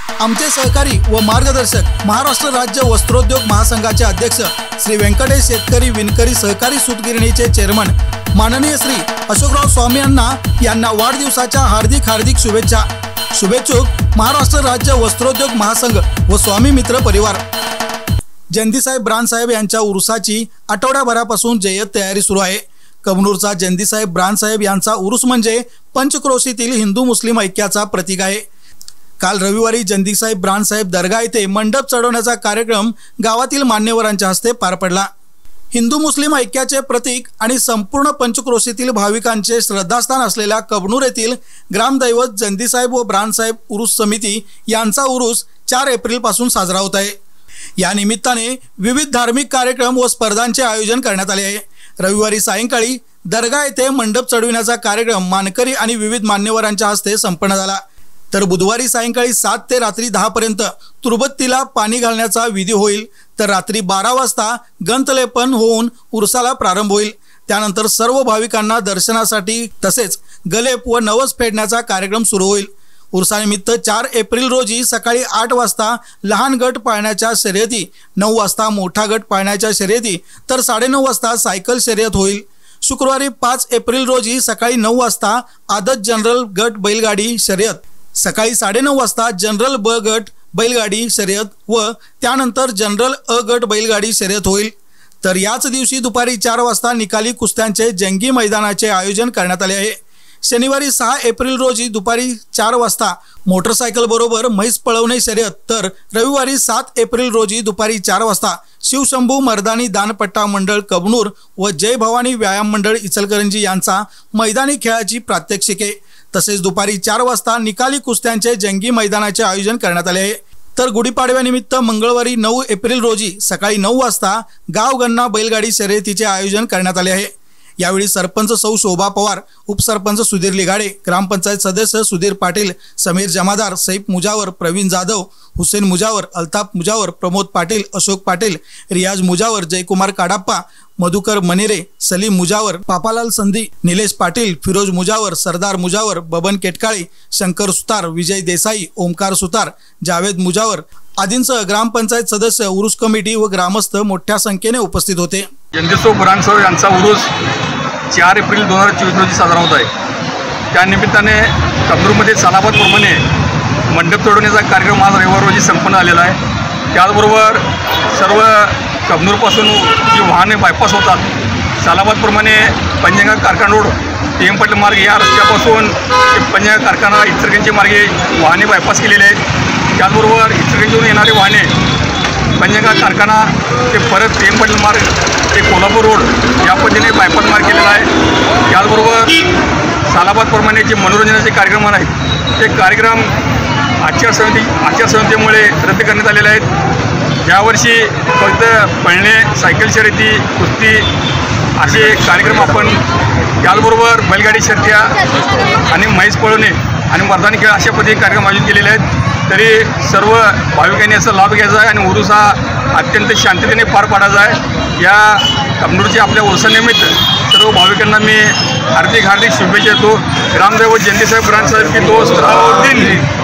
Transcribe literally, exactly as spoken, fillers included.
आमचे सहकारी व मार्गदर्शक महाराष्ट्र राज्य वस्त्रोद्योग महासंघाचे अध्यक्ष श्री व्यंकटेश शेतकरी विणकरी सहकारी सूतगिरणीचे चेअरमन माननीय श्री अशोकराव स्वामी यांना यांना वाढदिवसाच्या हार्दिक हार्दिक शुभेच्छा। शुभेच्छुक महाराष्ट्र राज्य वस्त्रोद्योग महासंघ व स्वामी मित्र परिवार। जयंतीसाहेब ब्रांडसाहेब यांच्या उरुसाची आठवड्याभरापासून जय्यत तयारी सुरू आहे। कबनूरचा जयंतीसाहेब ब्रांडसाहेब यांचा उरुस म्हणजे पंचक्रोशीतील हिंदू मुस्लिम ऐक्याचा प्रतीक आहे। काल रविवारी जयंतीसाहेब ब्रांडसाहेब दर्गा येथे मंडप चढवण्याचा कार्यक्रम गावातील मान्यवरांच्या हस्ते पार पडला। हिंदू मुस्लिम ऐक्याचे प्रतीक आणि संपूर्ण पंचक्रोशीतील भाविकांचे श्रद्धास्थान असलेल्या कबनूर येथील ग्रामदैवत जयंतीसाहेब व ब्रांडसाहेब उरुस समिती यांचा उरुस चार एप्रिल पासून साजरा होत आहे। या निमित्ताने विविध धार्मिक कार्यक्रम व स्पर्धांचे आयोजन करण्यात आले आहे। रविवारी सायंकाळी दर्गा येथे मंडप चढविण्याचा कार्यक्रम मानकरी आणि विविध मान्यवरांच्या हस्ते संपन्न झाला। तर बुधवारी सायंकाळी सात ते रात्री दहा पर्यंत तुरबत्तीला पाणी घालण्याचा विधी होईल। तर रात्री बारा वाजता गंतलेपन होऊन उरसाला प्रारंभ होईल। त्यानंतर सर्व भाविकांना दर्शनासाठी तसेच गलेप व नवस फेडण्याचा कार्यक्रम सुरू होईल। उरसानिमित्त चार एप्रिल रोजी सकाळी आठ वाजता लहान गट पाळण्याच्या शर्यती, नऊ वाजता मोठा गट पाळण्याच्या शर्यती तर साडेनऊ वाजता सायकल शर्यत होईल। शुक्रवारी पाच एप्रिल रोजी सकाळी नऊ वाजता आदत जनरल गट बैलगाडी शर्यत, सकाळी साडेनऊ वाजता जनरल ब गट बैलगाडी शर्यत व त्यानंतर जनरल अ गट बैलगाडी शर्यत होईल। तर याच दिवशी दुपारी चार वाजता निकाली कुस्त्यांचे जंगी मैदानाचे आयोजन करण्यात आले आहे। शनिवारी सहा एप्रिल रोजी दुपारी चार वाजता मोटरसायकल बरोबर म्हैस पळवणे शर्यत तर रविवारी सात एप्रिल रोजी दुपारी चार वाजता शिवशंभू मर्दानी दानपट्टा मंडळ कबनूर व जय भवानी व्यायाम मंडळ इचलकरंजी यांचा मैदानी खेळाची प्रात्यक्षिके तसेच दुपारी चार वाजता निकाली कुस्त्यांचे जंगी मैदानाचे आयोजन करण्यात आले आहे। तर गुढीपाडव्यानिमित्त मंगळवारी नऊ एप्रिल रोजी सकाळी नऊ वाजता गावगणना बैलगाडी शर्यतीचे आयोजन करण्यात आले आहे। यावेळी सरपंच सौ शोभा पवार, उपसरपंच सुधीर लिगाडे, ग्रामपंचायत सदस्य सुधीर पाटील, समीर जमादार, सैफ मुजावर, प्रवीण जाधव, हुसेन मुजावर, अल्ताफ मुजावर, प्रमोद पाटील, अशोक पाटील, रियाज मुजावर, जयकुमार काडाप्पा, मधुकर मनेरे, सलीम मुजावर, पापालाल संधी, निलेश पाटील, फिरोज मुजावर, सरदार मुजावर, बबन केटकाळे, शंकर सुतार, विजय देसाई, ओमकार सुतार, जावेद मुजावर आदींसह ग्रामपंचायत सदस्य, उरुस कमिटी व ग्रामस्थ मोठ्या संख्येने उपस्थित होते। जयंतीसाहेब ब्रांडसाहेब यांचा उरुस चार एप्रिल दोन हजार चोवीस रोजी साजरा होत आहे। त्यानिमित्ताने कबनूरमध्ये सालाबादप्रमाणे मंडप चढवण्याचा कार्यक्रम आज रविवार रोजी संपन्न झालेला आहे। त्याचबरोबर सर्व कबनूरपासून जी वाहने बायपास होतात सालाबादप्रमाणे पंजंगा कारखाना रोड टी एम पाटील मार्ग या रस्त्यापासून पंजंगा कारखाना इचलकरंजी मार्गे वाहने बायपास केलेले आहेत। त्याचबरोबर इचलकरंजीहून येणारे वाहने पंजंगा कारखाना ते परत टी एम पाटील मार्ग ते कोल्हापूर रोड या पद्धतीने बायपास मार्ग केलेला आहे। त्याचबरोबर सालाबादप्रमाणे जे मनोरंजनाचे कार्यक्रम आहेत ते कार्यक्रम आचारसंहिते आचारसंहितेमुळे रद्द करण्यात आलेले आहेत। यावर्षी फक्त पळणे, सायकल शर्यती, कुस्ती असे कार्यक्रम आपण, त्याचबरोबर बैलगाडी शर्यत्या आणि म्हैस पळवणे आणि मर्दानी खेळ अशा पद्धतीने कार्यक्रम आयोजित केलेले आहेत। तरी सर्व भाविकांनी याचा लाभ घ्यायचा आहे आणि उरुस हा अत्यंत शांततेने पार पाडायचा आहे। या कबनूरच्या आपल्या उरुसानिमित्त सर्व भाविकांना मी हार्दिक हार्दिक शुभेच्छा देतो। ग्रामदैवत जयंतीसाहेब ब्रांडसाहेब की दोस्त दिन